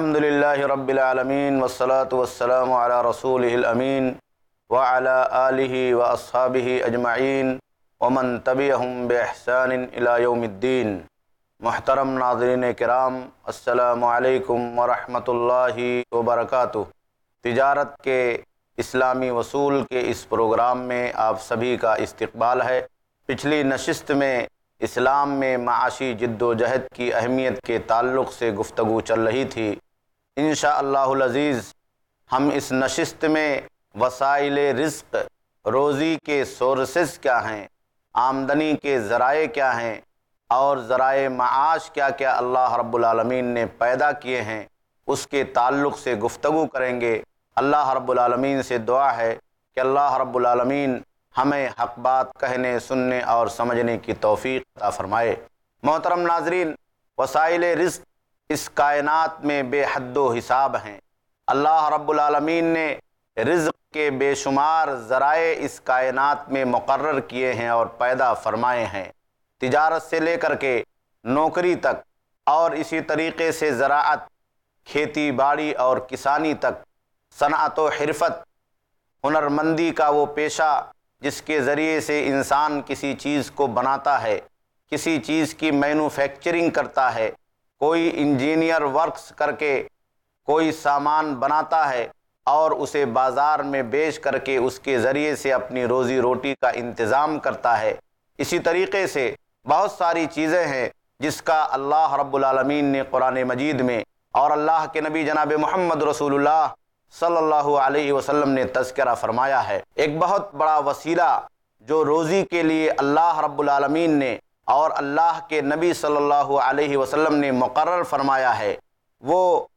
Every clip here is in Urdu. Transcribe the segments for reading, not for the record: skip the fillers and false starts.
الحمد للہ رب العالمین والصلاة والسلام علی رسولہ الامین وعلی آلہ واصحابہ اجمعین ومن تبعہم بإحسان الی یوم الدین۔ محترم ناظرین کرام، السلام علیکم ورحمۃ اللہ وبرکاتہ۔ تجارت کے اسلامی اصول کے اس پروگرام میں آپ سبھی کا استقبال ہے۔ پچھلی نشست میں اسلام میں معاشی جد و جہد کی اہمیت کے تعلق سے گفتگو چل رہی تھی۔ انشاءاللہ العزیز ہم اس نشست میں وسائل رزق، روزی کے سورسز کیا ہیں، آمدنی کے ذرائع کیا ہیں اور ذرائع معاش کیا کیا اللہ رب العالمین نے پیدا کیے ہیں، اس کے تعلق سے گفتگو کریں گے۔ اللہ رب العالمین سے دعا ہے کہ اللہ رب العالمین ہمیں حق بات کہنے، سننے اور سمجھنے کی توفیق عطا فرمائے۔ محترم ناظرین، وسائل رزق اس کائنات میں بے حد و حساب ہیں۔ اللہ رب العالمین نے رزق کے بے شمار ذرائع اس کائنات میں مقرر کیے ہیں اور پیدا فرمائے ہیں۔ تجارت سے لے کر کے نوکری تک، اور اسی طریقے سے زراعت، کھیتی باڑی اور کسانی تک، صنعت و حرفت، ہنرمندی کا وہ پیشہ جس کے ذریعے سے انسان کسی چیز کو بناتا ہے، کسی چیز کی مینوفیکچرنگ کرتا ہے، کوئی انجینئر ورکس کر کے کوئی سامان بناتا ہے اور اسے بازار میں بیچ کر کے اس کے ذریعے سے اپنی روزی روٹی کا انتظام کرتا ہے۔ اسی طریقے سے بہت ساری چیزیں ہیں جس کا اللہ رب العالمین نے قرآن مجید میں اور اللہ کے نبی جناب محمد رسول اللہ صلی اللہ علیہ وسلم نے تذکرہ فرمایا ہے۔ ایک بہت بڑا وسیلہ جو روزی کے لیے اللہ رب العالمین نے اور اللہ کے نبی صلی اللہ علیہ وسلم نے مقرر فرمایا ہے، وہ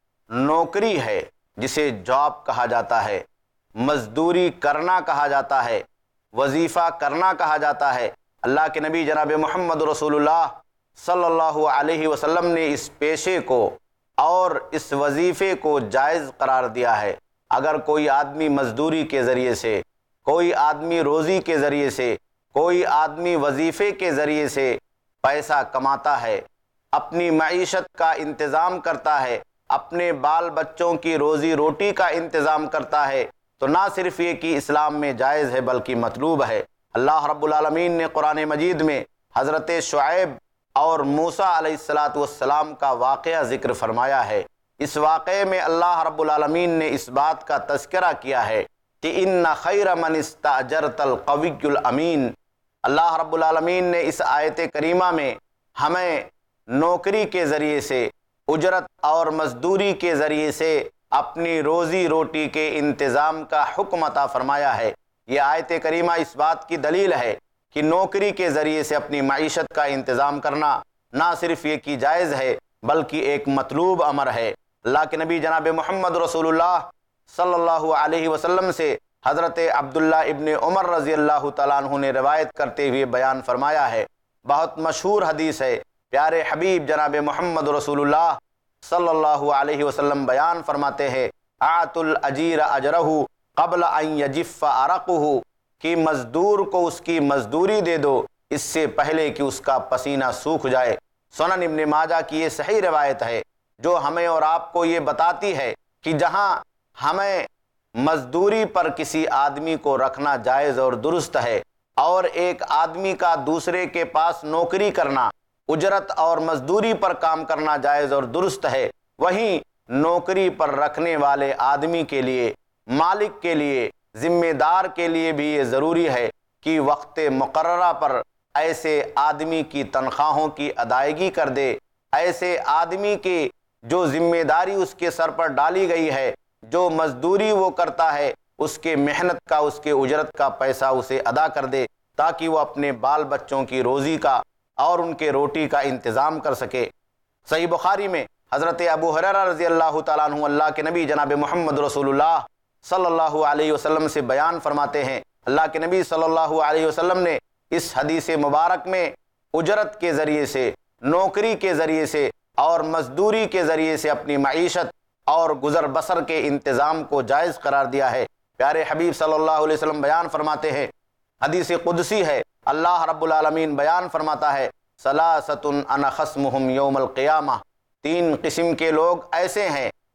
نوکری ہے، جسے جاب کہا جاتا ہے، مزدوری کرنا کہا جاتا ہے، وظیفہ کرنا کہا جاتا ہے۔ اللہ کے نبی جناب محمد رسول اللہ صلی اللہ علیہ وسلم نے اس پیشے کو اور اس وظیفے کو جائز قرار دیا ہے۔ اگر کوئی آدمی مزدوری کے ذریعے سے، کوئی آدمی روزی کے ذریعے سے، کوئی آدمی وظیفے کے ذریعے سے پیسہ کماتا ہے، اپنی معیشت کا انتظام کرتا ہے، اپنے بال بچوں کی روزی روٹی کا انتظام کرتا ہے، تو نہ صرف یہ کہ اسلام میں جائز ہے بلکہ مطلوب ہے۔ اللہ رب العالمین نے قرآن مجید میں حضرت شعیب اور موسیٰ علیہ السلام کا واقعہ ذکر فرمایا ہے۔ اس واقعے میں اللہ رب العالمین نے اس بات کا تذکرہ کیا ہے کہ ان خیر من استاجرت القوی الامین۔ اللہ رب العالمین نے اس آیت کریمہ میں ہمیں نوکری کے ذریعے سے، اجرت اور مزدوری کے ذریعے سے اپنی روزی روٹی کے انتظام کا حکم عطا فرمایا ہے۔ یہ آیت کریمہ اس بات کی دلیل ہے کہ نوکری کے ذریعے سے اپنی معیشت کا انتظام کرنا نہ صرف یہ کہ جائز ہے بلکہ ایک مطلوب امر ہے۔ اللہ کے نبی جناب محمد رسول اللہ صلی اللہ علیہ وسلم سے حضرت عبداللہ ابن عمر رضی اللہ تعالیٰ عنہ نے روایت کرتے ہوئے بیان فرمایا ہے، بہت مشہور حدیث ہے۔ پیارے حبیب جناب محمد رسول اللہ صلی اللہ علیہ وسلم بیان فرماتے ہیں، اعطوا الاجیر اجرہ قبل ان یجف عرقہ، کہ مزدور کو اس کی مزدوری دے دو اس سے پہلے کہ اس کا پسینہ سوکھ جائے۔ سنن ابن ماجہ کی یہ صحیح روایت ہے جو ہمیں اور آپ کو یہ بتاتی ہے کہ جہاں ہمیں مزدوری پر کسی آدمی کو رکھنا جائز اور درست ہے، اور ایک آدمی کا دوسرے کے پاس نوکری کرنا، اجرت اور مزدوری پر کام کرنا جائز اور درست ہے، وہیں نوکری پر رکھنے والے آدمی کے لیے، مالک کے لیے، ذمہ دار کے لیے بھی یہ ضروری ہے کہ وقت مقررہ پر ایسے آدمی کی تنخواہوں کی ادائیگی کر دے، ایسے آدمی کی جو ذمہ داری اس کے سر پر ڈالی گئی ہے، جو مزدوری وہ کرتا ہے، اس کے محنت کا، اس کے اجرت کا پیسہ اسے ادا کر دے، تاکہ وہ اپنے بال بچوں کی روزی کا اور ان کے روٹی کا انتظام کر سکے۔ صحیح بخاری میں حضرت ابو ہریرہ رضی اللہ تعالیٰ عنہ اللہ کے نبی جناب محمد رسول اللہ صلی اللہ علیہ وسلم سے بیان فرماتے ہیں، اللہ کے نبی صلی اللہ علیہ وسلم نے اس حدیث مبارک میں اجرت کے ذریعے سے، نوکری کے ذریعے سے اور مزدوری کے ذریعے سے اپنی معیشت اور گزر بسر کے انتظام کو جائز قرار دیا ہے۔ پیارے حبیب صلی اللہ علیہ وسلم بیان فرماتے ہیں، حدیث قدسی ہے، اللہ رب العالمین بیان فرماتا ہے، ثلاثۃ انا خصمہم یوم القیامہ، تین قسم کے لوگ ایسے ہیں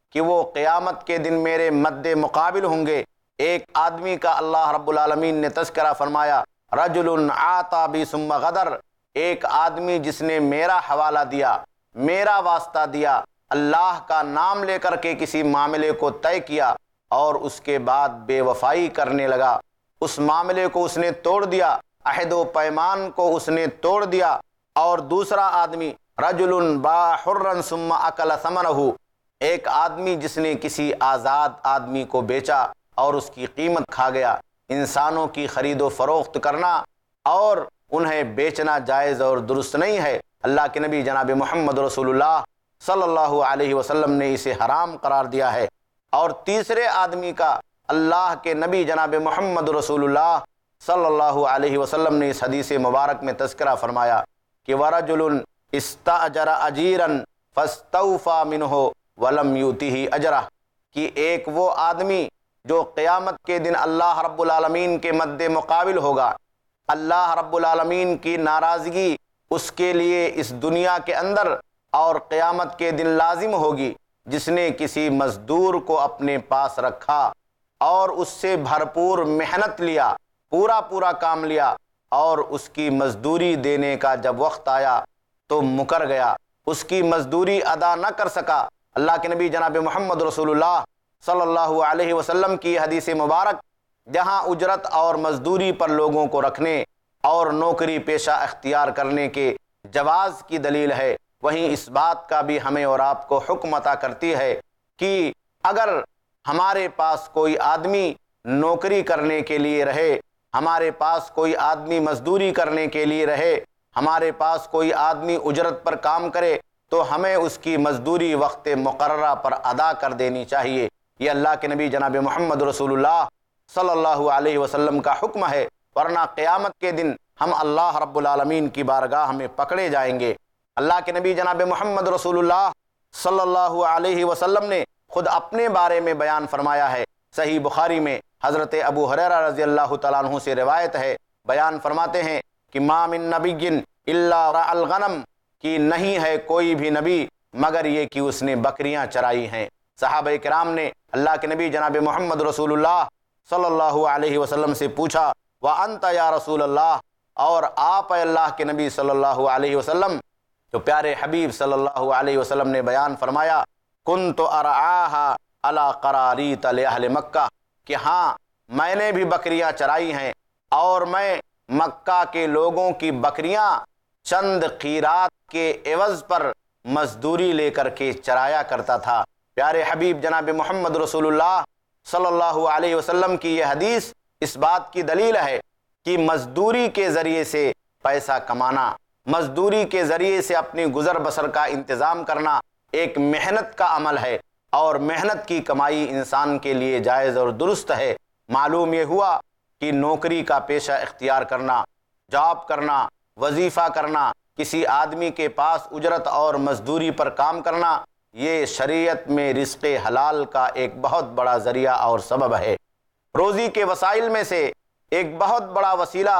کہ وہ قیامت کے دن میرے مد مقابل ہوں گے۔ ایک آدمی کا اللہ رب العالمین نے تذکرہ فرمایا، رجل عاطا بی ثم غدر، ایک آدمی جس نے میرا حوالہ دیا، میرا واسطہ دیا، اللہ کا نام لے کر کے کسی معاملے کو طے کیا اور اس کے بعد بے وفائی کرنے لگا، اس معاملے کو اس نے توڑ دیا، عہد و پیمان کو اس نے توڑ دیا۔ اور دوسرا آدمی رجل باع حرا ثم اکل ثمنہ، ایک آدمی جس نے کسی آزاد آدمی کو بیچا اور اس کی قیمت کھا گیا۔ انسانوں کی خرید و فروخت کرنا اور انہیں بیچنا جائز اور درست نہیں ہے۔ اللہ کے نبی جناب محمد رسول اللہ صلی اللہ علیہ وسلم نے اسے حرام قرار دیا ہے۔ اور تیسرے آدمی کا اللہ کے نبی جناب محمد رسول اللہ صلی اللہ علیہ وسلم نے اس حدیث مبارک میں تذکرہ فرمایا کہ وَرَجُلٌ اسْتَأْجَرَ أَجِيرًا فَاسْتَوْفَى مِنْهُ وَلَمْ يُؤْتِهِ أَجْرَهُ، کہ ایک وہ آدمی جو قیامت کے دن اللہ رب العالمین کے مد مقابل ہوگا، اللہ رب العالمین کی ناراضگی اس کے لیے اس دنیا کے اندر اور قیامت کے دن لازم ہوگی، جس نے کسی مزدور کو اپنے پاس رکھا اور اس سے بھرپور محنت لیا، پورا کام لیا، اور اس کی مزدوری دینے کا جب وقت آیا تو مکر گیا، اس کی مزدوری ادا نہ کر سکا۔ اللہ کے نبی جناب محمد رسول اللہ صلی اللہ علیہ وسلم کی حدیث مبارک جہاں اجرت اور مزدوری پر لوگوں کو رکھنے اور نوکری پیشہ اختیار کرنے کے جواز کی دلیل ہے، وہیں اس بات کا بھی ہمیں اور آپ کو حکم عطا کرتی ہے کہ اگر ہمارے پاس کوئی آدمی نوکری کرنے کے لیے رہے، ہمارے پاس کوئی آدمی مزدوری کرنے کے لیے رہے، ہمارے پاس کوئی آدمی اجرت پر کام کرے، تو ہمیں اس کی مزدوری وقت مقررہ پر ادا کر دینی چاہیے۔ یہ اللہ کے نبی جناب محمد رسول اللہ صلی اللہ علیہ وسلم کا حکم ہے، ورنہ قیامت کے دن ہم اللہ رب العالمین کی بارگاہ میں پکڑے جائیں گے۔ اللہ کے نبی جناب محمد رسول اللہ صلی اللہ علیہ وسلم نے خود اپنے بارے میں بیان فرمایا ہے، صحیح بخاری میں حضرت ابو ہریرہ رضی اللہ تعالیٰ عنہ سے روایت ہے، بیان فرماتے ہیں کہ ما من نبی الا رعى الغنم، کہ نہیں ہے کوئی بھی نبی مگر یہ کہ اس نے بکریاں چرائی ہیں۔ صحابہ کرام نے اللہ کے نبی جناب محمد رسول اللہ صلی اللہ علیہ وسلم سے پوچھا، وَأَنْتَ یا رسول اللہ، اور آپ اے اللہ کے نبی صلی اللہ علیہ وسلم؟ تو پیارے حبیب صلی اللہ علیہ وسلم نے بیان فرمایا، كُنْتُ أَرْعَاهَا عَلَى قَرَارِيطَ لِأَهْلِ مکہ، کہ ہاں میں نے بھی بکریاں چرائی ہیں اور میں مکہ کے لوگوں کی بکریاں چند قیرات کے عوض پر مزدوری لے کر کے چرایا کرتا تھا۔ پیارے حبیب جناب محمد رسول اللہ صلی اللہ علیہ وسلم کی یہ حدیث اس بات کی دلیل ہے کہ مزدوری کے ذریعے سے پیسہ کمانا، مزدوری کے ذریعے سے اپنی گزر بسر کا انتظام کرنا ایک محنت کا عمل ہے، اور محنت کی کمائی انسان کے لیے جائز اور درست ہے۔ معلوم یہ ہوا کہ نوکری کا پیشہ اختیار کرنا، جاب کرنا، وظیفہ کرنا، کسی آدمی کے پاس اجرت اور مزدوری پر کام کرنا، یہ شریعت میں رزق حلال کا ایک بہت بڑا ذریعہ اور سبب ہے۔ روزی کے وسائل میں سے ایک بہت بڑا وسیلہ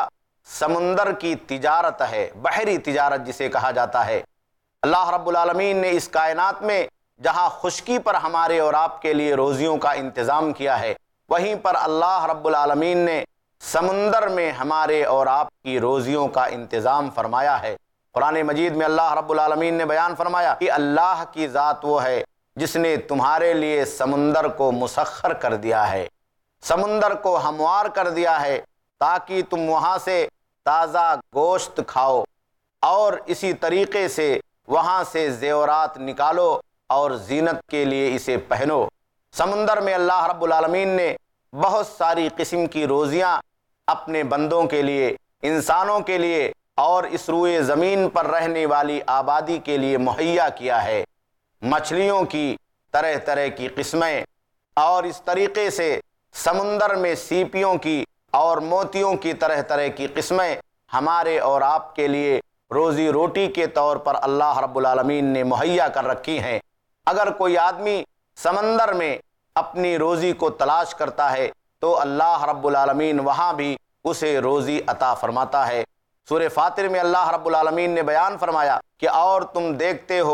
سمندر کی تجارت ہے، بحری تجارت جسے کہا جاتا ہے۔ اللہ رب العالمین نے اس کائنات میں جہاں خشکی پر ہمارے اور آپ کے لیے روزیوں کا انتظام کیا ہے، وہیں پر اللہ رب العالمین نے سمندر میں ہمارے اور آپ کی روزیوں کا انتظام فرمایا ہے۔ قرآن مجید میں اللہ رب العالمین نے بیان فرمایا کہ اللہ کی ذات وہ ہے جس نے تمہارے لیے سمندر کو مسخر کر دیا ہے، سمندر کو ہموار کر دیا ہے تاکہ تم وہاں سے تازہ گوشت کھاؤ اور اسی طریقے سے وہاں سے زیورات نکالو اور زینت کے لیے اسے پہنو۔ سمندر میں اللہ رب العالمین نے بہت ساری قسم کی روزیاں اپنے بندوں کے لیے، انسانوں کے لیے اور اس روئے زمین پر رہنے والی آبادی کے لیے مہیا کیا ہے۔ مچھلیوں کی طرح طرح کی قسمیں، اور اس طریقے سے سمندر میں سیپیوں کی اور موتیوں کی طرح طرح کی قسمیں ہمارے اور آپ کے لیے روزی روٹی کے طور پر اللہ رب العالمین نے مہیا کر رکھی ہیں۔ اگر کوئی آدمی سمندر میں اپنی روزی کو تلاش کرتا ہے تو اللہ رب العالمین وہاں بھی اسے روزی عطا فرماتا ہے۔ سورہ فاطر میں اللہ رب العالمین نے بیان فرمایا کہ اور تم دیکھتے ہو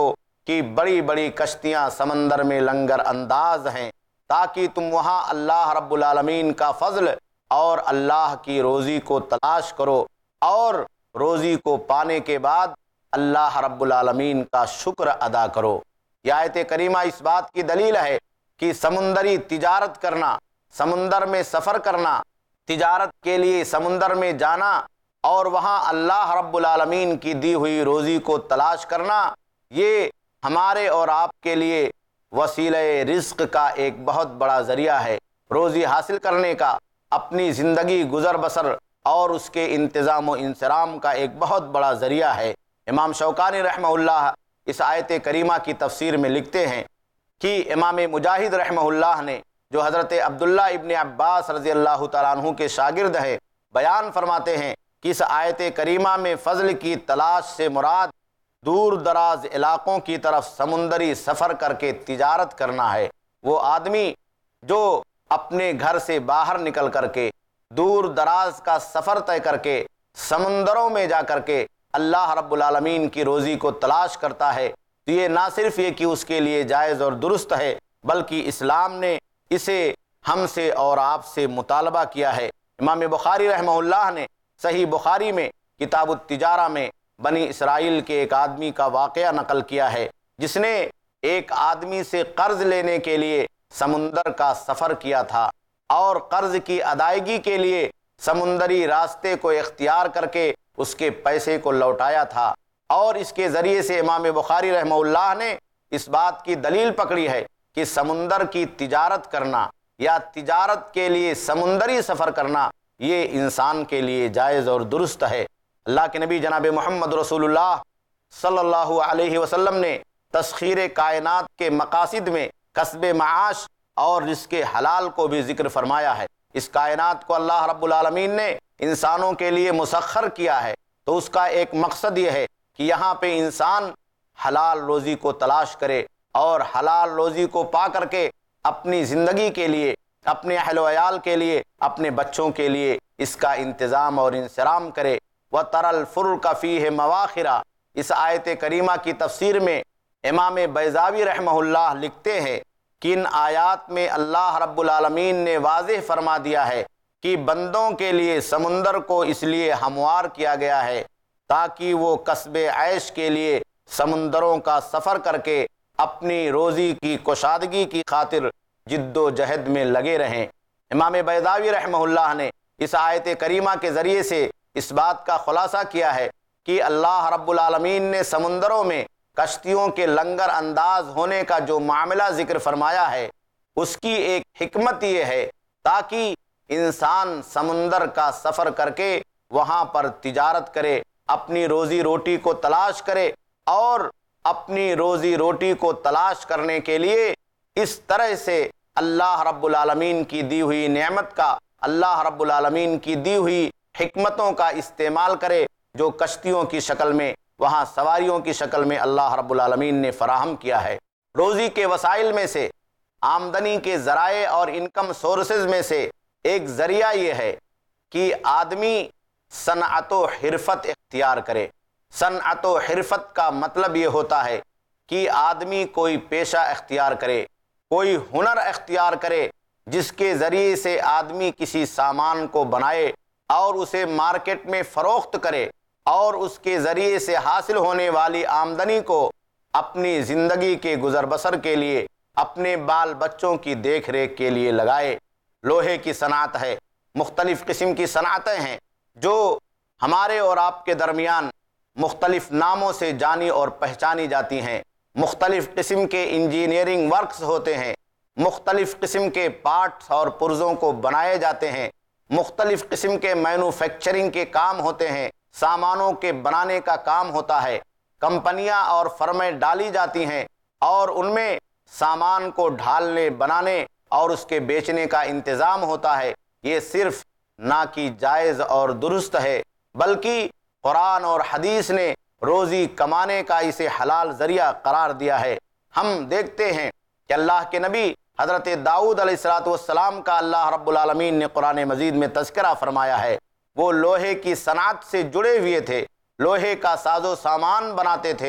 کہ بڑی بڑی کشتیاں سمندر میں لنگر انداز ہیں، تاکہ تم وہاں اللہ رب العالمین کا فضل اور اللہ کی روزی کو تلاش کرو، اور روزی کو پانے کے بعد اللہ رب العالمین کا شکر ادا کرو۔ یہ آیت کریمہ اس بات کی دلیل ہے کہ سمندری تجارت کرنا، سمندر میں سفر کرنا، تجارت کے لیے سمندر میں جانا اور وہاں اللہ رب العالمین کی دی ہوئی روزی کو تلاش کرنا، یہ ہمارے اور آپ کے لیے وسیلہ رزق کا ایک بہت بڑا ذریعہ ہے، روزی حاصل کرنے کا، اپنی زندگی گزر بسر اور اس کے انتظام و انصرام کا ایک بہت بڑا ذریعہ ہے۔ امام شوکانی رحمہ اللہ اس آیت کریمہ کی تفسیر میں لکھتے ہیں کہ امام مجاہد رحمہ اللہ نے، جو حضرت عبداللہ ابن عباس رضی اللہ تعالیٰ عنہ کے شاگرد ہیں، بیان فرماتے ہیں کہ اس آیت کریمہ میں فضل کی تلاش سے مراد دور دراز علاقوں کی طرف سمندری سفر کر کے تجارت کرنا ہے۔ وہ آدمی جو اپنے گھر سے باہر نکل کر کے دور دراز کا سفر طے کر کے سمندروں میں جا کر کے اللہ رب العالمین کی روزی کو تلاش کرتا ہے، تو یہ نہ صرف یہ کہ اس کے لیے جائز اور درست ہے، بلکہ اسلام نے اسے ہم سے اور آپ سے مطالبہ کیا ہے۔ امام بخاری رحمہ اللہ نے صحیح بخاری میں کتاب التجارہ میں بنی اسرائیل کے ایک آدمی کا واقعہ نقل کیا ہے، جس نے ایک آدمی سے قرض لینے کے لیے سمندر کا سفر کیا تھا، اور قرض کی ادائیگی کے لیے سمندری راستے کو اختیار کر کے اس کے پیسے کو لوٹایا تھا۔ اور اس کے ذریعے سے امام بخاری رحمہ اللہ نے اس بات کی دلیل پکڑی ہے کہ سمندر کی تجارت کرنا یا تجارت کے لیے سمندری سفر کرنا یہ انسان کے لیے جائز اور درست ہے۔ اللہ کے نبی جناب محمد رسول اللہ صلی اللہ علیہ وسلم نے تسخیر کائنات کے مقاصد میں کسب معاش اور رزق حلال کو بھی ذکر فرمایا ہے۔ اس کائنات کو اللہ رب العالمین نے انسانوں کے لیے مسخر کیا ہے، تو اس کا ایک مقصد یہ ہے کہ یہاں پہ انسان حلال روزی کو تلاش کرے اور حلال روزی کو پا کر کے اپنی زندگی کے لیے، اپنے اہل و عیال کے لیے، اپنے بچوں کے لیے اس کا انتظام اور انصرام کرے۔ وَتَرَى الْفُلْكَ فِيهِ مَوَاخِرَ، اس آیت کریمہ کی تفسیر میں امام بیضاوی رحمہ اللہ لکھتے ہیں کہ ان آیات میں اللہ رب العالمین نے واضح فرما دیا ہے کہ بندوں کے لیے سمندر کو اس لیے ہموار کیا گیا ہے تاکہ وہ کسب عیش کے لیے سمندروں کا سفر کر کے اپنی روزی کی کشادگی کی خاطر جد و جہد میں لگے رہیں۔ امام بیضاوی رحمہ اللہ نے اس آیت کریمہ کے ذریعے سے اس بات کا خلاصہ کیا ہے کہ اللہ رب العالمین نے سمندروں میں کشتیوں کے لنگر انداز ہونے کا جو معاملہ ذکر فرمایا ہے، اس کی ایک حکمت یہ ہے تاکہ انسان سمندر کا سفر کر کے وہاں پر تجارت کرے، اپنی روزی روٹی کو تلاش کرے، اور اپنی روزی روٹی کو تلاش کرنے کے لیے اس طرح سے اللہ رب العالمین کی دی ہوئی نعمت کا، اللہ رب العالمین کی دی ہوئی حکمتوں کا استعمال کرے جو کشتیوں کی شکل میں، وہاں سواریوں کی شکل میں اللہ رب العالمین نے فراہم کیا ہے۔ روزی کے وسائل میں سے، آمدنی کے ذرائع اور انکم سورسز میں سے ایک ذریعہ یہ ہے کہ آدمی صنعت و حرفت اختیار کرے۔ صنعت و حرفت کا مطلب یہ ہوتا ہے کہ آدمی کوئی پیشہ اختیار کرے، کوئی ہنر اختیار کرے جس کے ذریعے سے آدمی کسی سامان کو بنائے اور اسے مارکیٹ میں فروخت کرے، اور اس کے ذریعے سے حاصل ہونے والی آمدنی کو اپنی زندگی کے گزر بسر کے لیے، اپنے بال بچوں کی دیکھ ریکھ کے لیے لگائے۔ لوہے کی صنعت ہے، مختلف قسم کی صنعتیں ہیں جو ہمارے اور آپ کے درمیان مختلف ناموں سے جانی اور پہچانی جاتی ہیں۔ مختلف قسم کے انجینئرنگ ورکس ہوتے ہیں، مختلف قسم کے پارٹس اور پرزوں کو بنائے جاتے ہیں، مختلف قسم کے مینوفیکچرنگ کے کام ہوتے ہیں، سامانوں کے بنانے کا کام ہوتا ہے، کمپنیاں اور فرمیں ڈالی جاتی ہیں اور ان میں سامان کو ڈھالنے، بنانے اور اس کے بیچنے کا انتظام ہوتا ہے۔ یہ صرف نہ کہ جائز اور درست ہے، بلکہ قرآن اور حدیث نے روزی کمانے کا اسے حلال ذریعہ قرار دیا ہے۔ ہم دیکھتے ہیں کہ اللہ کے نبی حضرت داؤد علیہ السلام کا اللہ رب العالمین نے قرآن مجید میں تذکرہ فرمایا ہے۔ وہ لوہے کی صنعت سے جڑے ہوئے تھے، لوہے کا ساز و سامان بناتے تھے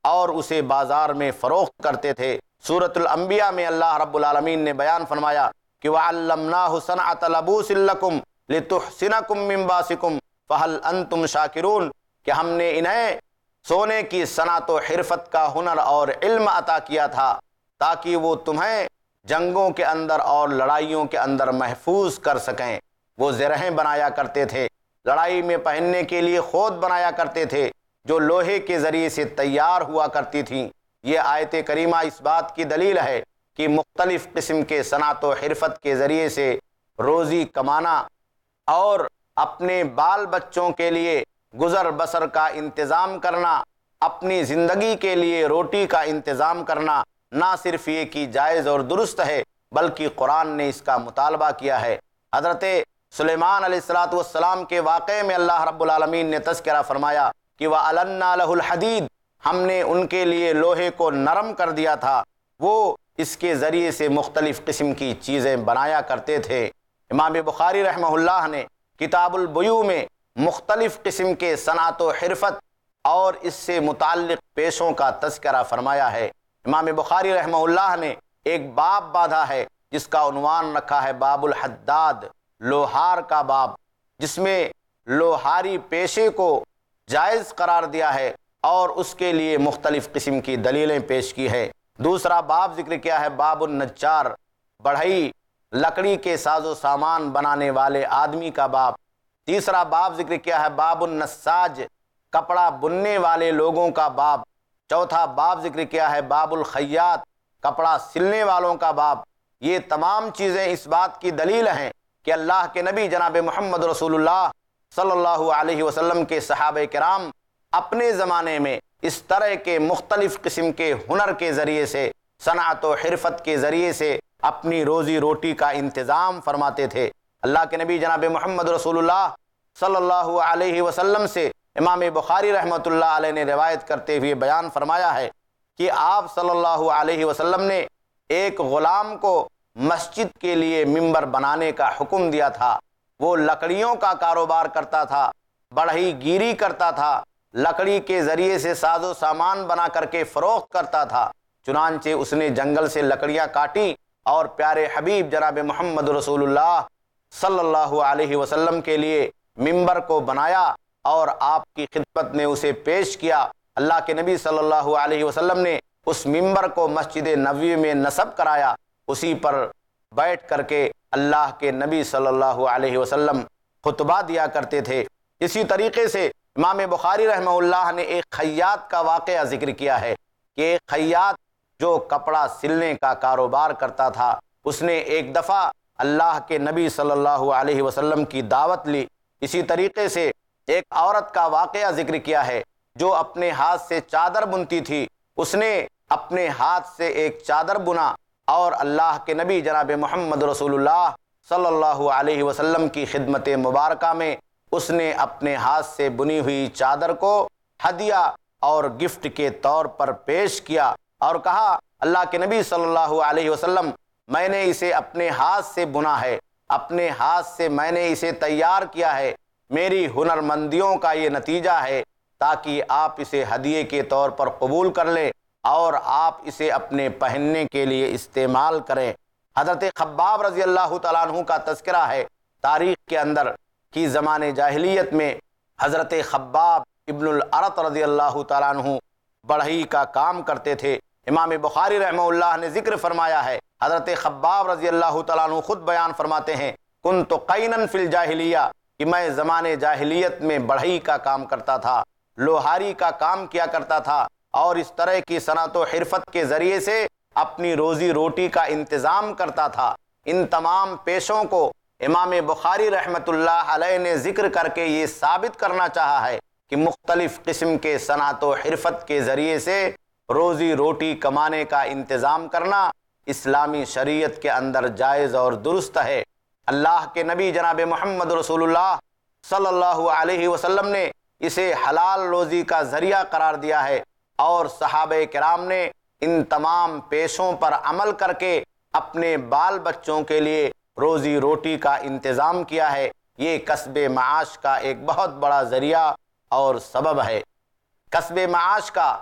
اور اسے بازار میں فروخت کرتے تھے۔ سورۃ الانبیاء میں اللہ رب العالمین نے بیان فرمایا کہ وَعَلَّمْنَاهُ صَنْعَةَ لَبُوسٍ لَكُمْ لِتُحْصِنَكُم مِّن بَأْسِكُمْ فَهَلْ أَنْتُمْ شَاكِرُونَ کہ ہم نے انہیں سونے کی صنعت و حرفت کا ہنر اور علم عطا کیا تھا تاکہ وہ تمہیں جنگوں کے اندر اور لڑائیوں کے اندر محفوظ کر سکیں۔ وہ زرہیں بنایا کرتے تھے، لڑائی میں پہننے کے لیے خود بنایا کرتے تھے جو لوہے کے ذریعے سے تیار ہوا کرتی تھیں۔ یہ آیت کریمہ اس بات کی دلیل ہے کہ مختلف قسم کے صنعت و حرفت کے ذریعے سے روزی کمانا اور اپنے بال بچوں کے لیے گزر بسر کا انتظام کرنا، اپنی زندگی کے لیے روٹی کا انتظام کرنا نہ صرف یہ کہ جائز اور درست ہے بلکہ قرآن نے اس کا مطالبہ کیا ہے۔ حضرت سلیمان علیہ السلام کے واقعے میں اللہ رب العالمین نے تذکرہ فرمایا کہ وَأَلَنَّا لَهُ الْحَدِيدَ ہم نے ان کے لیے لوہے کو نرم کر دیا تھا، وہ اس کے ذریعے سے مختلف قسم کی چیزیں بنایا کرتے تھے۔ امام بخاری رحمہ اللہ نے کتاب البیوع میں مختلف قسم کے صنعت و حرفت اور اس سے متعلق پیشوں کا تذکرہ فرمایا ہے۔ امام بخاری رحمہ اللہ نے ایک باب باندھا ہے جس کا عنوان رکھا ہے باب الحداد، لوہار کا باب، جس میں لوہاری پیشے کو جائز قرار دیا ہے اور اس کے لیے مختلف قسم کی دلیلیں پیش کی ہے۔ دوسرا باب ذکر کیا ہے باب النجار، بڑھئی لکڑی کے ساز و سامان بنانے والے آدمی کا باب۔ تیسرا باب ذکر کیا ہے باب النساج، کپڑا بننے والے لوگوں کا باب۔ چوتھا باب ذکر کیا ہے باب الخیاط، کپڑا سلنے والوں کا باب۔ یہ تمام چیزیں اس بات کی دلیل ہیں کہ اللہ کے نبی جناب محمد رسول اللہ صلی اللہ علیہ وسلم کے صحابہ کرام اپنے زمانے میں اس طرح کے مختلف قسم کے ہنر کے ذریعے سے، صنعت و حرفت کے ذریعے سے اپنی روزی روٹی کا انتظام فرماتے تھے۔ اللہ کے نبی جناب محمد رسول اللہ صلی اللہ علیہ وسلم سے امام بخاری رحمۃ اللہ علیہ نے روایت کرتے ہوئے بیان فرمایا ہے کہ آپ صلی اللہ علیہ وسلم نے ایک غلام کو مسجد کے لیے ممبر بنانے کا حکم دیا تھا۔ وہ لکڑیوں کا کاروبار کرتا تھا، بڑھئی گیری کرتا تھا، لکڑی کے ذریعے سے ساز و سامان بنا کر کے فروخت کرتا تھا۔ چنانچہ اس نے جنگل سے لکڑیاں کاٹی اور پیارے حبیب جناب محمد رسول اللہ صلی اللہ علیہ وسلم کے لیے ممبر کو بنایا اور آپ کی خدمت میں اسے پیش کیا۔ اللہ کے نبی صلی اللہ علیہ وسلم نے اس ممبر کو مسجد نبوی میں نصب کرایا، اسی پر بیٹھ کر کے اللہ کے نبی صلی اللہ علیہ وسلم خطبہ دیا کرتے تھے۔ اسی طریقے سے امام بخاری رحمہ اللہ نے ایک خیاط کا واقعہ ذکر کیا ہے کہ ایک خیاط جو کپڑا سلنے کا کاروبار کرتا تھا، اس نے ایک دفعہ اللہ کے نبی صلی اللہ علیہ وسلم کی دعوت لی۔ اسی طریقے سے ایک عورت کا واقعہ ذکر کیا ہے جو اپنے ہاتھ سے چادر بنتی تھی، اس نے اپنے ہاتھ سے ایک چادر بنا اور اللہ کے نبی جناب محمد رسول اللہ صلی اللہ علیہ وسلم کی خدمت مبارکہ میں اس نے اپنے ہاتھ سے بنی ہوئی چادر کو ہدیہ اور گفٹ کے طور پر پیش کیا اور کہا اللہ کے نبی صلی اللہ علیہ وسلم میں نے اسے اپنے ہاتھ سے بنا ہے، اپنے ہاتھ سے میں نے اسے تیار کیا ہے، میری ہنر مندیوں کا یہ نتیجہ ہے تاکہ آپ اسے ہدیے کے طور پر قبول کر لیں اور آپ اسے اپنے پہننے کے لیے استعمال کریں۔ حضرت خباب رضی اللہ تعالیٰ عنہ کا تذکرہ ہے تاریخ کے اندر کہ زمانے جاہلیت میں حضرت خباب ابن الارت رضی اللہ تعالیٰ عنہ بڑھئی کا کام کرتے تھے۔ امام بخاری رحمہ اللہ نے ذکر فرمایا ہے، حضرت خباب رضی اللہ تعالیٰ عنہ خود بیان فرماتے ہیں کنت قینا فی الجاہلیہ کہ میں زمانے جاہلیت میں بڑھئی کا کام کرتا تھا، لوہاری کا کام کیا کرتا تھا اور اس طرح کی صنعت و حرفت کے ذریعے سے اپنی روزی روٹی کا انتظام کرتا تھا۔ ان تمام پیشوں کو امام بخاری رحمۃ اللہ علیہ نے ذکر کر کے یہ ثابت کرنا چاہا ہے کہ مختلف قسم کے صنعت و حرفت کے ذریعے سے روزی روٹی کمانے کا انتظام کرنا اسلامی شریعت کے اندر جائز اور درست ہے۔ اللہ کے نبی جناب محمد رسول اللہ صلی اللہ علیہ وسلم نے اسے حلال روزی کا ذریعہ قرار دیا ہے اور صحابہ کرام نے ان تمام پیشوں پر عمل کر کے اپنے بال بچوں کے لیے روزی روٹی کا انتظام کیا ہے۔ یہ کسب معاش کا ایک بہت بڑا ذریعہ اور سبب ہے۔ کسب معاش کا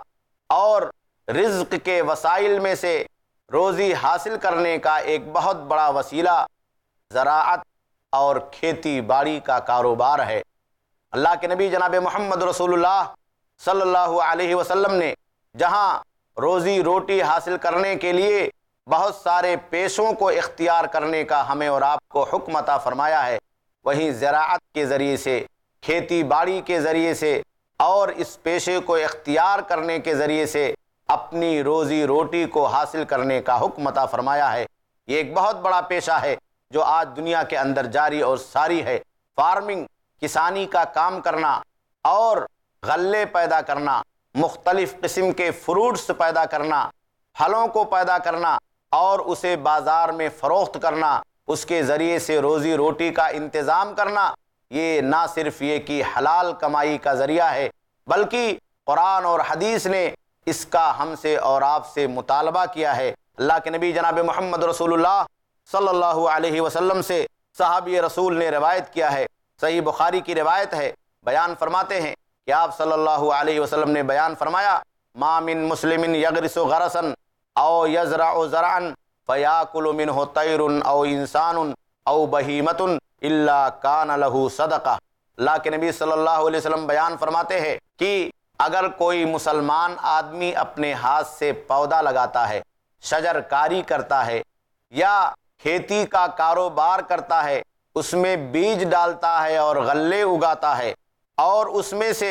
اور رزق کے وسائل میں سے روزی حاصل کرنے کا ایک بہت بڑا وسیلہ زراعت اور کھیتی باڑی کا کاروبار ہے۔ اللہ کے نبی جناب محمد رسول اللہ صلی اللہ علیہ وسلم نے جہاں روزی روٹی حاصل کرنے کے لیے بہت سارے پیشوں کو اختیار کرنے کا ہمیں اور آپ کو حکم عطا فرمایا ہے، وہیں زراعت کے ذریعے سے، کھیتی باڑی کے ذریعے سے اور اس پیشے کو اختیار کرنے کے ذریعے سے اپنی روزی روٹی کو حاصل کرنے کا حکم عطا فرمایا ہے۔ یہ ایک بہت بڑا پیشہ ہے جو آج دنیا کے اندر جاری اور ساری ہے۔ فارمنگ، کسانی کا کام کرنا اور غلے پیدا کرنا، مختلف قسم کے فروٹس پیدا کرنا، پھلوں کو پیدا کرنا اور اسے بازار میں فروخت کرنا، اس کے ذریعے سے روزی روٹی کا انتظام کرنا، یہ نہ صرف یہ کہ حلال کمائی کا ذریعہ ہے بلکہ قرآن اور حدیث نے اس کا ہم سے اور آپ سے مطالبہ کیا ہے۔ اللہ کے نبی جناب محمد رسول اللہ صلی اللہ علیہ وسلم سے صحابی رسول نے روایت کیا ہے، صحیح بخاری کی روایت ہے، بیان فرماتے ہیں کہ آپ صلی اللہ علیہ وسلم نے بیان فرمایا، ما من مسلم یغرس غرسا او یزرع زرعا فیاکل منہ طیر او انسان او بہیمۃ الا کان لہ صدقہ۔ اللہ کے نبی صلی اللہ علیہ وسلم بیان فرماتے ہیں کہ اگر کوئی مسلمان آدمی اپنے ہاتھ سے پودا لگاتا ہے، شجر کاری کرتا ہے یا کھیتی کا کاروبار کرتا ہے، اس میں بیج ڈالتا ہے اور غلے اگاتا ہے اور اس میں سے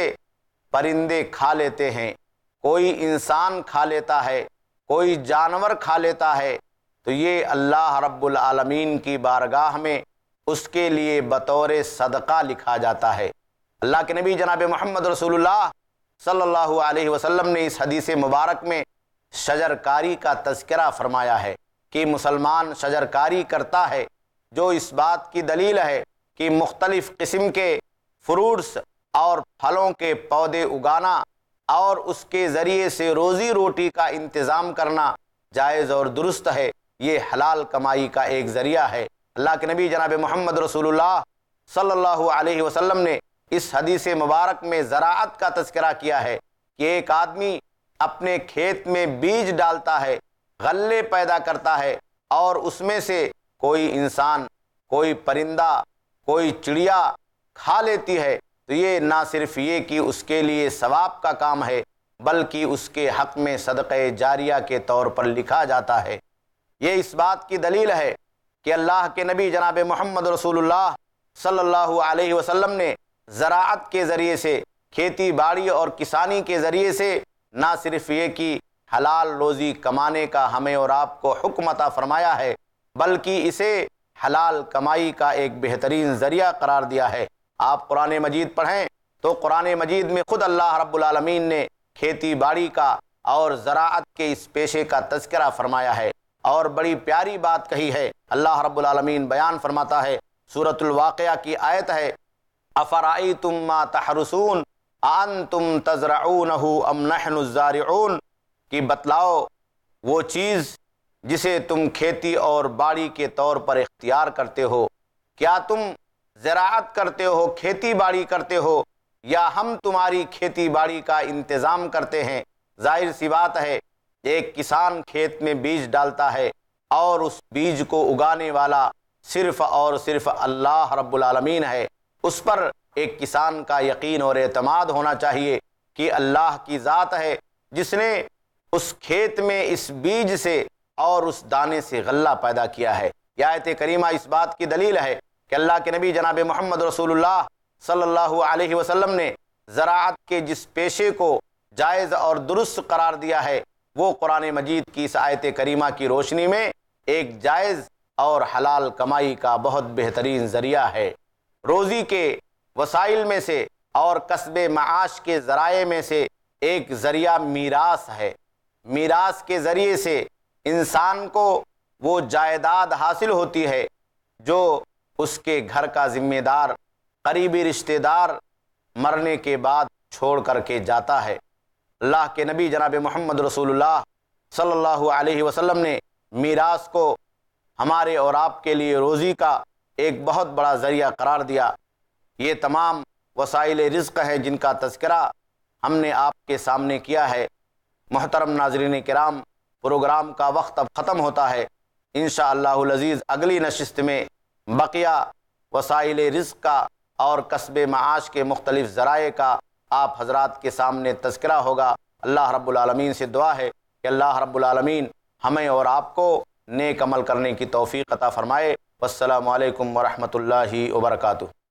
پرندے کھا لیتے ہیں، کوئی انسان کھا لیتا ہے، کوئی جانور کھا لیتا ہے، تو یہ اللہ رب العالمین کی بارگاہ میں اس کے لیے بطور صدقہ لکھا جاتا ہے۔ اللہ کے نبی جناب محمد رسول اللہ صلی اللہ علیہ وسلم نے اس حدیث مبارک میں شجر کاری کا تذکرہ فرمایا ہے کہ مسلمان شجر کاری کرتا ہے، جو اس بات کی دلیل ہے کہ مختلف قسم کے فروٹس اور پھلوں کے پودے اگانا اور اس کے ذریعے سے روزی روٹی کا انتظام کرنا جائز اور درست ہے، یہ حلال کمائی کا ایک ذریعہ ہے۔ اللہ کے نبی جناب محمد رسول اللہ صلی اللہ علیہ وسلم نے اس حدیث مبارک میں زراعت کا تذکرہ کیا ہے کہ ایک آدمی اپنے کھیت میں بیج ڈالتا ہے، غلے پیدا کرتا ہے اور اس میں سے کوئی انسان، کوئی پرندہ، کوئی چڑیا کھا لیتی ہے، تو یہ نہ صرف یہ کہ اس کے لیے ثواب کا کام ہے بلکہ اس کے حق میں صدقہ جاریہ کے طور پر لکھا جاتا ہے۔ یہ اس بات کی دلیل ہے کہ اللہ کے نبی جناب محمد رسول اللہ صلی اللہ علیہ وسلم نے زراعت کے ذریعے سے، کھیتی باڑی اور کسانی کے ذریعے سے نہ صرف یہ کہ حلال روزی کمانے کا ہمیں اور آپ کو حکم عطا فرمایا ہے بلکہ اسے حلال کمائی کا ایک بہترین ذریعہ قرار دیا ہے۔ آپ قرآن مجید پڑھیں تو قرآن مجید میں خود اللہ رب العالمین نے کھیتی باڑی کا اور زراعت کے اس پیشے کا تذکرہ فرمایا ہے اور بڑی پیاری بات کہی ہے۔ اللہ رب العالمین بیان فرماتا ہے، سورۃ الواقعہ کی آیت ہے، افرأیتم ما تحرثون انتم تزرعونہ ام نحن الزارعون، کہ بتلاؤ وہ چیز جسے تم کھیتی اور باڑی کے طور پر اختیار کرتے ہو، کیا تم زراعت کرتے ہو، کھیتی باڑی کرتے ہو، یا ہم تمہاری کھیتی باڑی کا انتظام کرتے ہیں؟ ظاہر سی بات ہے، ایک کسان کھیت میں بیج ڈالتا ہے اور اس بیج کو اگانے والا صرف اور صرف اللہ رب العالمین ہے۔ اس پر ایک کسان کا یقین اور اعتماد ہونا چاہیے کہ اللہ کی ذات ہے جس نے اس کھیت میں اس بیج سے اور اس دانے سے غلہ پیدا کیا ہے۔ یہ آیت کریمہ اس بات کی دلیل ہے کہ اللہ کے نبی جناب محمد رسول اللہ صلی اللہ علیہ وسلم نے زراعت کے جس پیشے کو جائز اور درست قرار دیا ہے وہ قرآن مجید کی اس آیت کریمہ کی روشنی میں ایک جائز اور حلال کمائی کا بہت بہترین ذریعہ ہے۔ روزی کے وسائل میں سے اور کسب معاش کے ذرائع میں سے ایک ذریعہ میراث ہے۔ میراث کے ذریعے سے انسان کو وہ جائیداد حاصل ہوتی ہے جو اس کے گھر کا ذمہ دار، قریبی رشتہ دار مرنے کے بعد چھوڑ کر کے جاتا ہے۔ اللہ کے نبی جناب محمد رسول اللہ صلی اللہ علیہ وسلم نے میراث کو ہمارے اور آپ کے لیے روزی کا ایک بہت بڑا ذریعہ قرار دیا۔ یہ تمام وسائل رزق ہیں جن کا تذکرہ ہم نے آپ کے سامنے کیا ہے۔ محترم ناظرین کرام، پروگرام کا وقت اب ختم ہوتا ہے۔ انشاءاللہ العزیز اگلی نشست میں بقیہ وسائل رزق کا اور کسب معاش کے مختلف ذرائع کا آپ حضرات کے سامنے تذکرہ ہوگا۔ اللہ رب العالمین سے دعا ہے کہ اللہ رب العالمین ہمیں اور آپ کو نیک عمل کرنے کی توفیق عطا فرمائے۔ والسلام علیکم ورحمۃ اللہ وبرکاتہ۔